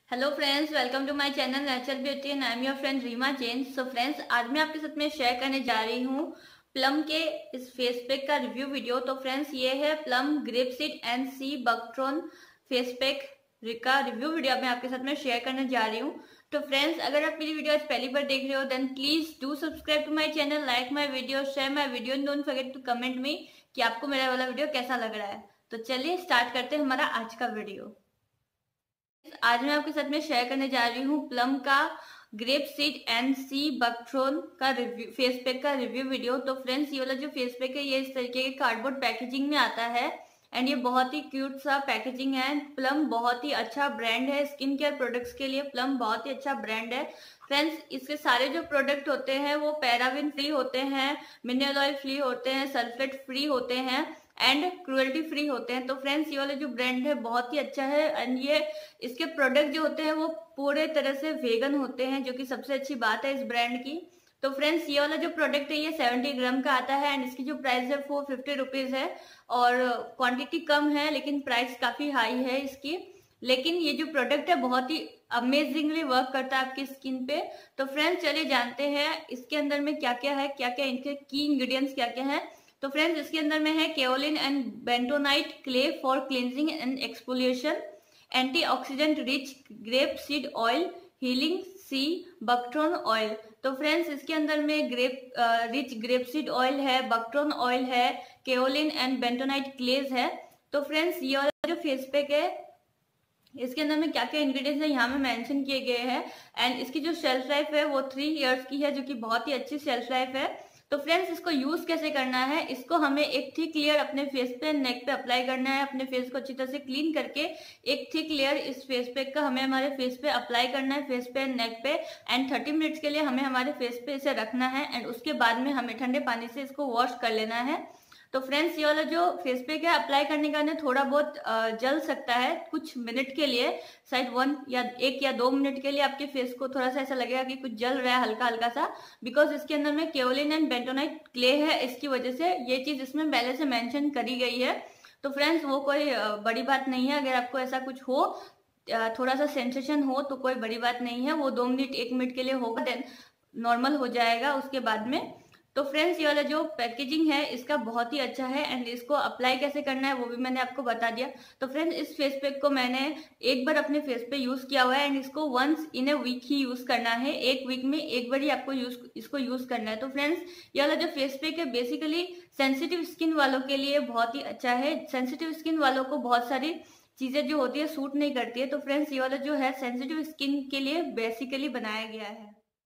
Hello friends, welcome to my channel natural beauty and I am your friend Reema Jain. So friends, आज मैं आपके साथ में शेयर करने जा रही हूँ प्लम के इस फेस पैक का रिव्यू वीडियो। तो फ्रेंड्स, ये है Plum grapeseed and sea buckthorn face pack का रिव्यू वीडियो मैं आपके साथ में शेयर करने जा रही हूँ। तो फ्रेंड्स, अगर आप मेरी वीडियो आज पहली बार देख रहे हो then please do subscribe to my channel, like my video, share my video and don't forget to comment me कि आपको मेरा वाला वीडियो कैसा लग रहा है। तो चलिए स्टार्ट करते हैं हमारा आज का वीडियो। आज मैं आपके साथ में शेयर करने जा रही हूँ प्लम का grape seed and sea buckthorn का रिव्यू फेस पैक का रिव्यू वीडियो। तो फ्रेंड्स, ये वाला जो फेस पैक है ये इस तरीके के कार्डबोर्ड पैकेजिंग में आता है एंड ये बहुत ही क्यूट सा पैकेजिंग है। प्लम बहुत ही अच्छा ब्रांड है स्किन केयर प्रोडक्ट्स के लिए, प्लम बहुत ही अच्छा ब्रांड है। फ्रेंड्स, इसके सारे जो प्रोडक्ट होते हैं वो पैराबिन फ्री होते हैं, मिनरल ऑयल फ्री होते हैं, सल्फेट फ्री होते हैं एंड क्रुएल्टी फ्री होते हैं। तो फ्रेंड्स, ये वाला जो ब्रांड है बहुत ही अच्छा है एंड ये इसके प्रोडक्ट जो होते हैं वो पूरे तरह से वेगन होते हैं, जो कि सबसे अच्छी बात है इस ब्रांड की। तो फ्रेंड्स, ये वाला जो प्रोडक्ट है ये 70 ग्राम का आता है एंड इसकी जो प्राइस है वो 50 रुपीज है और क्वांटिटी कम है लेकिन प्राइस काफी हाई है इसकी। लेकिन ये जो प्रोडक्ट है बहुत ही अमेजिंगली वर्क करता है आपकी स्किन पे। तो फ्रेंड्स, चलिए जानते हैं इसके अंदर में क्या क्या है, क्या क्या इनके की इंग्रेडिएंट्स क्या क्या है। तो फ्रेंड्स, इसके अंदर में है kaolin and bentonite clay for cleansing and exfoliation, antioxidant rich grape seed oil, healing sea buckthorn oil. तो फ्रेंड्स, इसके अंदर में रिच ग्रेप सीड ऑयल है, बकथ्रोन ऑयल है, केओलिन एंड बेंटोनाइट क्लेज है। तो फ्रेंड्स, ये वाला जो फेस पैक है इसके अंदर में क्या क्या इंग्रेडिएंट्स है यहाँ में मेंशन किए गए हैं एंड इसकी जो शेल्फ लाइफ है वो 3 इयर्स की है, जो कि बहुत ही अच्छी शेल्फ लाइफ है। तो फ्रेंड्स, इसको यूज कैसे करना है, इसको हमें एक थिक लेयर अपने फेस पे नेक पे अप्लाई करना है। अपने फेस को अच्छी तरह से क्लीन करके एक थिक लेयर इस फेस पैक का हमें हमारे फेस पे अप्लाई करना है, फेस पे नेक पे एंड 30 मिनट्स के लिए हमें हमारे फेस पे इसे रखना है एंड उसके बाद में हमें ठंडे पानी से इसको वॉश कर लेना है। तो फ्रेंड्स, ये वाला जो फेस पैक है अप्लाई करने का थोड़ा बहुत जल सकता है कुछ मिनट के लिए, शायद 1 या 2 मिनट के लिए आपके फेस को थोड़ा सा ऐसा लगेगा कि कुछ जल रहा है हल्का हल्का सा, बिकॉज इसके अंदर में केओलिन एंड बेंटोनाइट क्ले है, इसकी वजह से ये चीज इसमें पहले से मेंशन करी गई है। तो फ्रेंड्स, वो कोई बड़ी बात नहीं है। अगर आपको ऐसा कुछ हो, थोड़ा सा सेंसेशन हो तो कोई बड़ी बात नहीं है, वो 2 मिनट 1 मिनट के लिए होगा देन नॉर्मल हो जाएगा उसके बाद में। तो फ्रेंड्स, ये वाला जो पैकेजिंग है इसका बहुत ही अच्छा है एंड इसको अप्लाई कैसे करना है वो भी मैंने आपको बता दिया। तो फ्रेंड्स, इस फेस पैक को मैंने एक बार अपने फेस पे यूज किया हुआ है एंड इसको वंस इन ए वीक ही यूज करना है, एक वीक में एक बार ही आपको इसको यूज करना है। तो फ्रेंड्स, ये वाला जो फेस पैक है बेसिकली सेंसिटिव स्किन वालों के लिए बहुत ही अच्छा है। सेंसिटिव स्किन वालों को बहुत सारी चीजें जो होती है सूट नहीं करती है। तो फ्रेंड्स, ये वाला जो है सेंसिटिव स्किन के लिए बेसिकली बनाया गया है।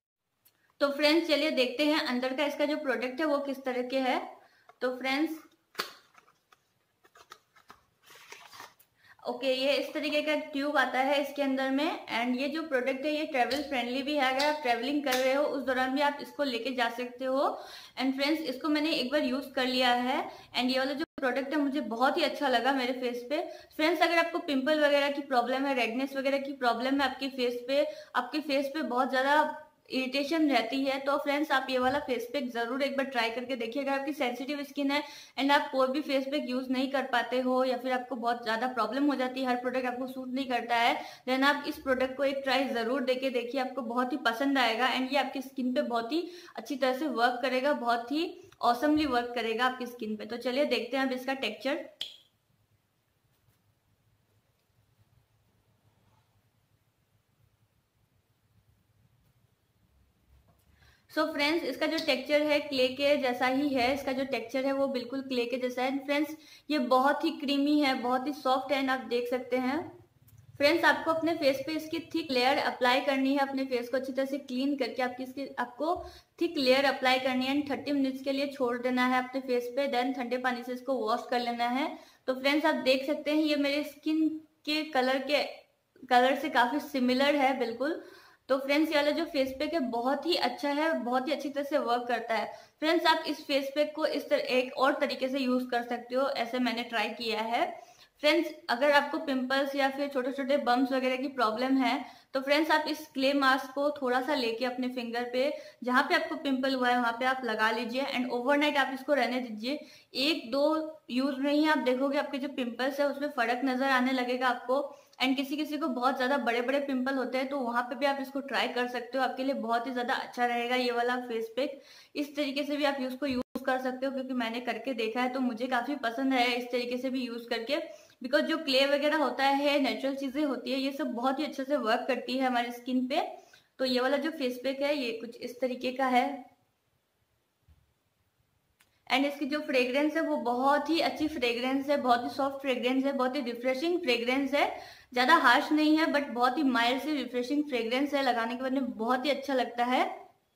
तो फ्रेंड्स, चलिए देखते हैं अंदर का इसका जो प्रोडक्ट है वो किस तरह के है। तो फ्रेंड्स, ओके, ये इस तरीके का ट्यूब आता है इसके अंदर में एंड ये जो प्रोडक्ट है ये ट्रेवल फ्रेंडली भी है। अगर आप ट्रेवलिंग कर रहे हो उस दौरान भी आप इसको लेके जा सकते हो। एंड फ्रेंड्स, इसको मैंने एक बार यूज कर लिया है एंड ये वाला जो प्रोडक्ट है मुझे बहुत ही अच्छा लगा मेरे फेस पे। फ्रेंड्स, अगर आपको पिंपल वगैरह की प्रॉब्लम है, रेडनेस वगैरह की प्रॉब्लम है आपके फेस पे बहुत ज्यादा इरिटेशन रहती है, तो फ्रेंड्स आप ये वाला फेस पैक जरूर एक बार ट्राई करके देखिए। अगर आपकी सेंसिटिव स्किन है एंड आप कोई भी फेस पैक यूज नहीं कर पाते हो या फिर आपको बहुत ज्यादा प्रॉब्लम हो जाती है, हर प्रोडक्ट आपको सूट नहीं करता है, देन आप इस प्रोडक्ट को एक ट्राई जरूर देके देखिए, आपको बहुत ही पसंद आएगा एंड ये आपकी स्किन पे बहुत ही अच्छी तरह से वर्क करेगा, बहुत ही ऑसमली वर्क करेगा आपकी स्किन पे। तो चलिए देखते हैं अब इसका टेक्सचर। सो फ्रेंड्स, इसका जो टेक्सचर है क्ले के जैसा ही है। इसका जो टेक्सचर है वो बिल्कुल क्ले के जैसा है। फ्रेंड्स, ये बहुत ही क्रीमी है, बहुत ही सॉफ्ट है एंड आप देख सकते हैं। फ्रेंड्स, आपको अपने फेस पे इसकी थिक लेयर अप्लाई करनी है, अपने फेस को अच्छी तरह से क्लीन करके आपको थिक लेयर अप्लाई करनी है एंड 30 मिनट्स के लिए छोड़ देना है अपने फेस पे, देन ठंडे पानी से इसको वॉश कर लेना है। तो फ्रेंड्स, आप देख सकते हैं ये मेरे स्किन के कलर से काफी सिमिलर है बिल्कुल। तो फ्रेंड्स, ये वाला जो फेस पैक है बहुत ही अच्छा है, बहुत ही अच्छी तरह से वर्क करता है। फ्रेंड्स, आप इस फेस पैक को इस तरह एक और तरीके से यूज कर सकते हो, ऐसे मैंने ट्राई किया है। फ्रेंड्स, अगर आपको पिंपल्स या फिर छोटे छोटे बम्स वगैरह की प्रॉब्लम है तो फ्रेंड्स आप इस क्ले मास्क को थोड़ा सा लेके अपने फिंगर पे जहाँ पे आपको पिंपल हुआ है वहां पे आप लगा लीजिए एंड ओवरनाइट आप इसको रहने दीजिए। 1-2 यूज में ही आप देखोगे आपके जो पिंपल्स है उसमें फर्क नजर आने लगेगा आपको एंड किसी किसी को बहुत ज्यादा बड़े बड़े पिंपल होते हैं, तो वहां पे भी आप इसको ट्राई कर सकते हो, आपके लिए बहुत ही ज्यादा अच्छा रहेगा ये वाला फेस पैक। इस तरीके से भी आप उसको यूज कर सकते हो, क्योंकि मैंने करके देखा है तो मुझे काफी पसंद है इस तरीके से भी यूज करके। बिकॉज जो क्ले वगैरह होता है, नेचुरल चीजें होती है, ये सब बहुत ही अच्छे से वर्क करती है हमारी स्किन पे। तो ये वाला जो फेस पैक है ये कुछ इस तरीके का है, एंड इसकी जो फ्रेग्रेंस है वो बहुत ही अच्छी फ्रेग्रेंस है, बहुत ही सॉफ्ट फ्रेग्रेंस है, बहुत ही रिफ्रेशिंग फ्रेग्रेंस है, ज्यादा हार्श नहीं है बट बहुत ही माइल्ड से रिफ्रेशिंग फ्रेग्रेंस है, लगाने के बाद में बहुत ही अच्छा लगता है।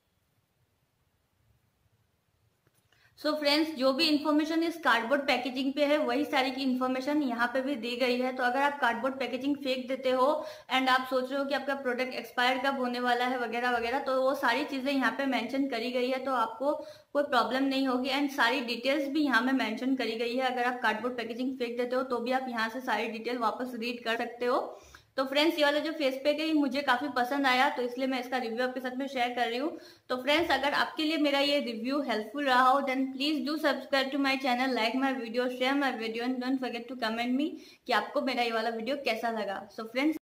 सो फ्रेंड्स, जो भी इन्फॉर्मेशन इस कार्डबोर्ड पैकेजिंग पे है वही सारी की इन्फॉर्मेशन यहाँ पे भी दी गई है। तो अगर आप कार्डबोर्ड पैकेजिंग फेंक देते हो एंड आप सोच रहे हो कि आपका प्रोडक्ट एक्सपायर कब होने वाला है वगैरह वगैरह, तो वो सारी चीजें यहाँ पे मेंशन करी गई है, तो आपको कोई प्रॉब्लम नहीं होगी। एंड सारी डिटेल्स भी यहाँ में मेंशन करी गई है, अगर आप कार्डबोर्ड पैकेजिंग फेंक देते हो तो भी आप यहाँ से सारी डिटेल वापस रीड कर सकते हो। तो फ्रेंड्स, ये वाला जो फेस पैक है ये मुझे काफी पसंद आया, तो इसलिए मैं इसका रिव्यू आपके साथ में शेयर कर रही हूँ। तो फ्रेंड्स, अगर आपके लिए मेरा ये रिव्यू हेल्पफुल रहा हो then please do subscribe to my channel, like my video, share my video and don't forget to comment me कि आपको मेरा ये वाला वीडियो कैसा लगा। So friends,